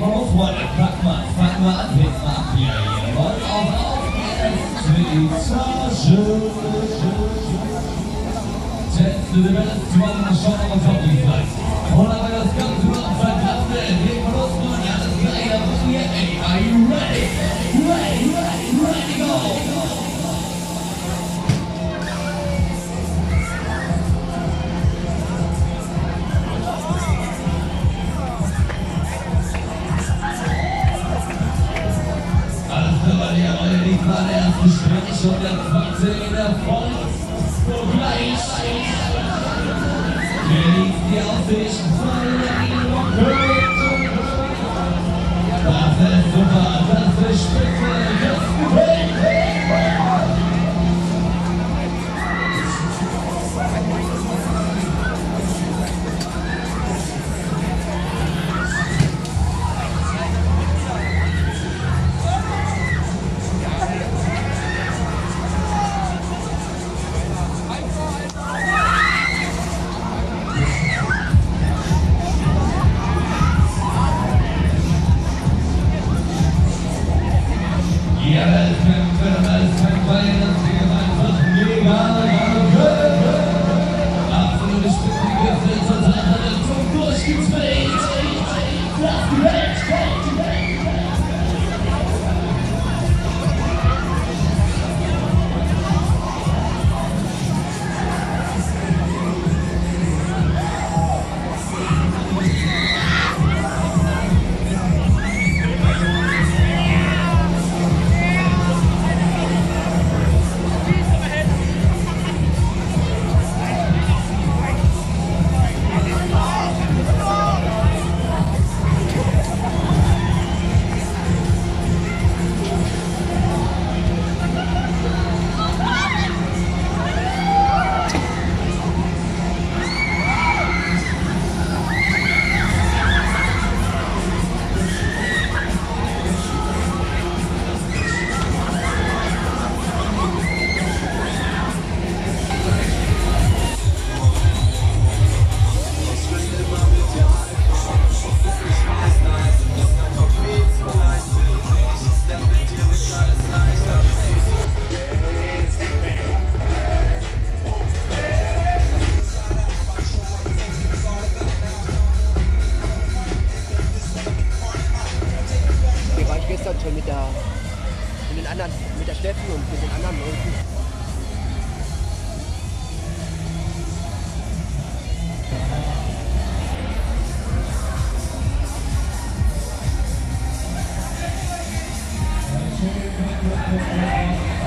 Freunde, pack mal an, hebt mal ab hier, jawohl, auf geht's, Etage. Teste die Welt, schauen uns auf die Fleiß. Und aber das Ganze noch verdammte, legen wir los, Mann, alles gleich, da müssen wir, ey, are you ready? Ready, go! Die war der erste Strich und der zweite in der Front. Gleich genießt die Aussicht von der das ist super, das ist spitze, das gefällt mir. Schon mit den anderen, mit der Steffi und mit den anderen Leuten.